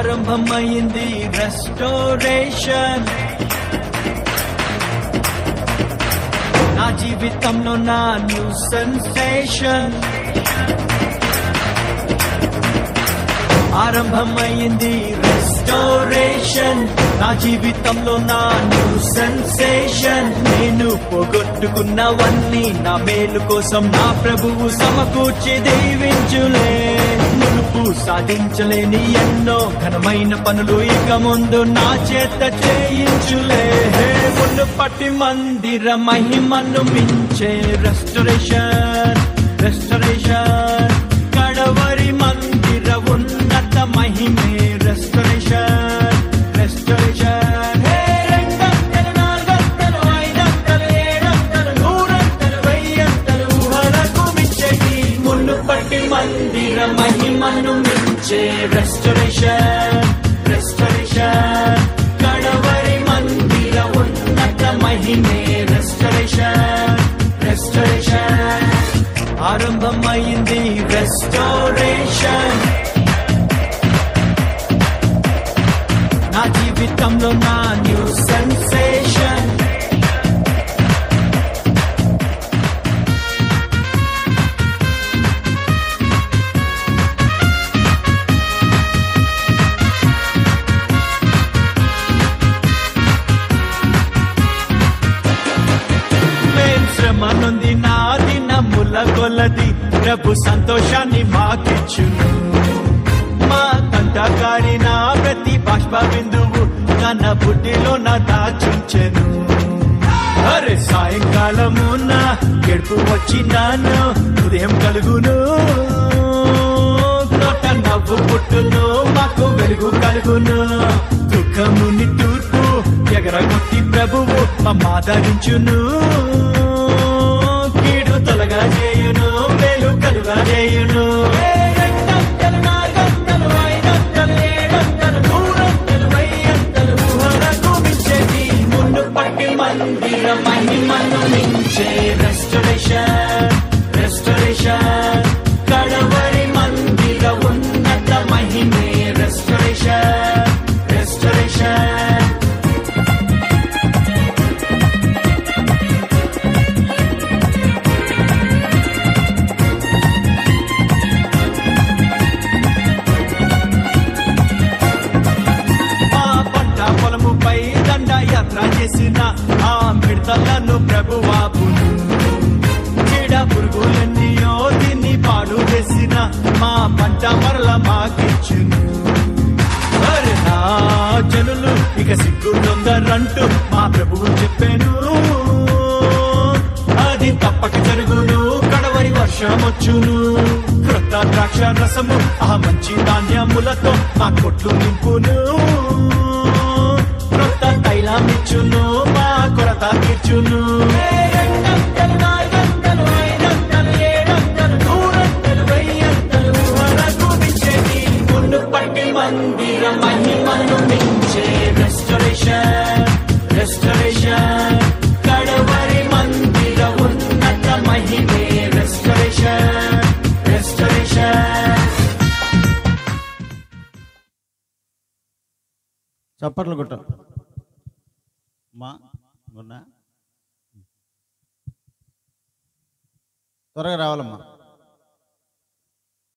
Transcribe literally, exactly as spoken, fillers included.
ఆరంభమైంది రెస్టోరేషన్. నా జీవితంలో నా న్యూ సెన్సేషన్. ఆరంభమైంది రెస్టోరేషన్. నా జీవితంలో నా న్యూ సెన్సేషన్. నేను పోగొట్టుకున్నవన్నీ నా మేలు కోసం నా ప్రభువు సమకూర్చి దీవించులే. మునుపు సాధించలేని ఎన్నో ఘనమైన పనులు ఇక ముందు నా చేత చేయించులే. మునుపటి మందిర మహిమను మించే రెస్టోరేషన్. రెస్టోరేషన్ కడవరి మందిర ఉన్నత మహిమే రెస్టోరేషన్. రెస్టోరేషన్ రెండంతలు నాలుగంతలు ఐదంతలు ఏడంతలు నూరంతలు వెయ్యంతలు ఊహలకు మించేది. మునుపటి మందిర మహిమను మించే రెస్టోరేషన్. రెస్టోరేషన్ కడవరి మందిర ఉన్నత మహిమే రెస్టోరేషన్. రెస్టోరేషన్ ఆరంభమైంది రెస్టోరేషన్. నా జీవితంలో నా న్యూ సెన్సేషన్. శ్రమనుంది నా దినముల కొలది ప్రభు సంతోషాన్ని మాకిచ్చును. మా తంటకారి నా ప్రతి బాష్ప బిందువు తన బుడ్డిలో నా దాచుంచెను. అరే సాయంకాలము నా గెడుపు వచ్చినాను ఉదయం కలుగును. నోట నవ్వు పుట్టును మాకు వెలుగు కలుగును. దుఃఖముని తూర్పు ఎగరగొట్టి ప్రభువు మమ్మాదరించును. కీడు తొలగా చేయును మేలు కలుగా చేయును. రెండంతలు నాలుగంతలు ఐదంతలు ఏడంతలు నూరంతలు వెయ్యంతలు ఊహలకు మించేది. మునుపటి మందిర మహిమను మించే రెస్టోరేషన్. రెస్టోరేషన్ కడవరి మందిర ఉన్నత మహిమే రెస్టోరేషన్. రెస్టోరేషన్ పొలముపై దండయాత్ర చేసిన ఆ మిడతలను ప్రభువాపును. చీడ పురుగులన్నీయో దీన్ని పాడు చేసిన మా పంట మరల మాకిచ్చును. అరే నా జనులు ఇక సిగ్గుందరంటూ మా ప్రభువు చెప్పాను. అది తప్పక జరుగును కడవరి వర్షమొచ్చును. క్రొత్త ద్రాక్ష రసము ఆ మంచి ధాన్యములతో మా కొట్లు నింపును. క్రొత్త తైలమిచ్చును మా కొరత తీర్చును. రెండంతలు నాలుగంతలు ఐదంతలు ఏడంతలు నూరంతలు వెయ్యంతలు ఊహలకు మించేది. మునుపటి మందిర మహిమను మించే రెస్టోరేషన్. రెస్టోరేషన్ కడవరి మందిర ఉన్నత మహిమే రెస్టోరేషన్. రెస్టోరేషన్ చప్పట్లు కొట్ట మా గున్నా త్వరగా రావాలమ్మా.